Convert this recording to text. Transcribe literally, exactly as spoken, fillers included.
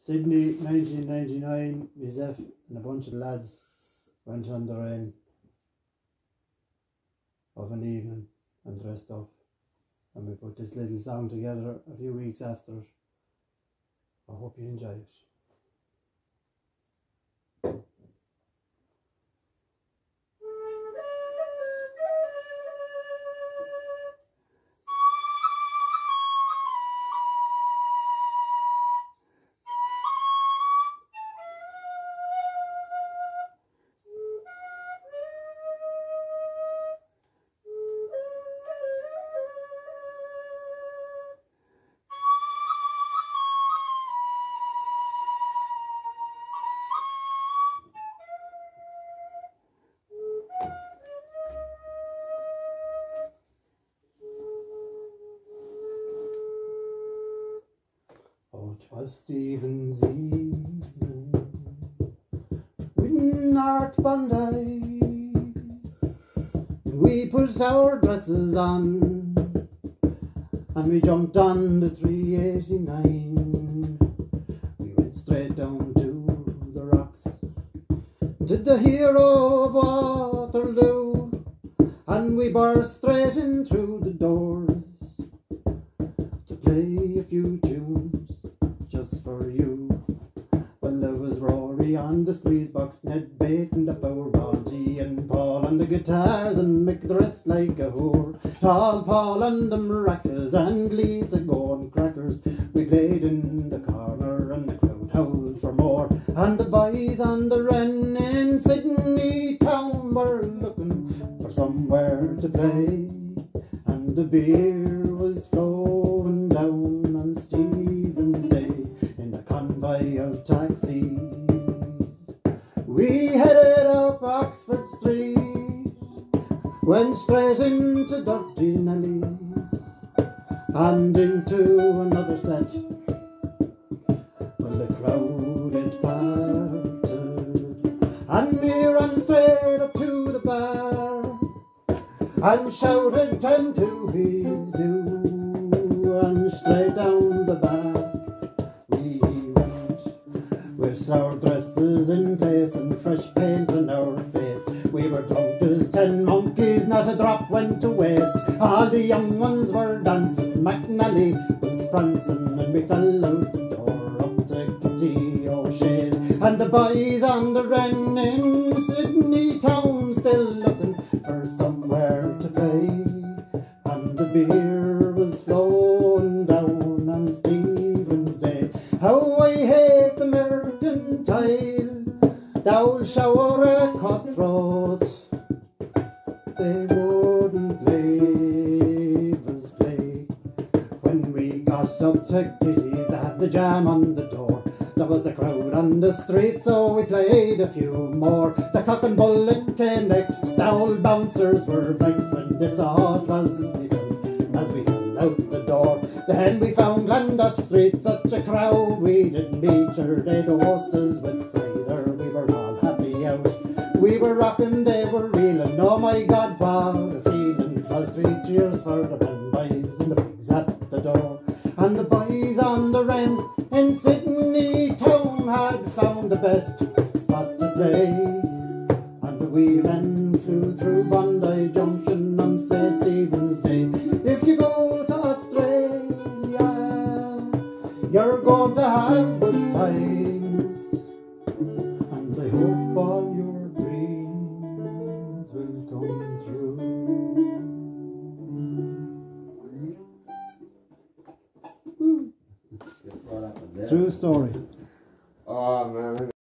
Sydney, nineteen ninety-nine, Zeph and a bunch of lads went on the Wren of an evening and dressed up, and we put this little song together a few weeks after it. I hope you enjoy it. Oh, 'twas Stephen's evening, in North Bondi, we put our dresses on, and we jumped on the three eighty-nine. We went straight down to the rocks, to the hero of Waterloo, and we burst straight in through the doors to play a few tunes just for you. Well, there was Rory on the squeeze box, Ned baiting the power, Monty and Paul on the guitars, and Mick the rest like a whore. Tall Paul on the maracas, and Lisa going crackers. We played in the corner and the crowd howled for more, and the boys on the Wren in Sydney town were looking for somewhere to play, and the beer was flowing down on Stephen's Day in the convoy of taxis. We headed up Oxford Street, went straight into dirty Nelly's and into another set. Well, the crowd had parted, and we ran straight up to the bar and shouted ten to his due, and straight down the back we went, with our dresses in place and fresh paint on our face. We were drunk as ten monkeys, not a drop went to waste. All the young ones were dancing, McNally was prancing, and we fell out the door up to Kitty O'Shea's. And the boys on the Wren in Sydney town still looking for somewhere to play, and the beer was flowing down on Stephen's Day. How I hate the mercantile, the old shower of cutthroats. They wouldn't leave us play. When we got up to Kitty's, they had the jam on the door. There was a crowd on the street, so we played a few more. The Cock and Bullet came next. The old bouncers were vexed when they saw it was myself as we fell out the door. Then we found Llandaff Street, such a crowd we didn't meet. Sure, they'd host us with cider, we were all happy out. We were rocking, they were reeling, oh my God, what a feeling. 'Twas three cheers for the Wren boys and the pigs at the door. And the boys on the Wren in Sydney town had found the best spot to play, and we Wren flew through Bondi Junction on Saint Stephen's Day. If you go to Australia, you're going to have good times, and I hope all your dreams will come true. Woo. True story. Oh man.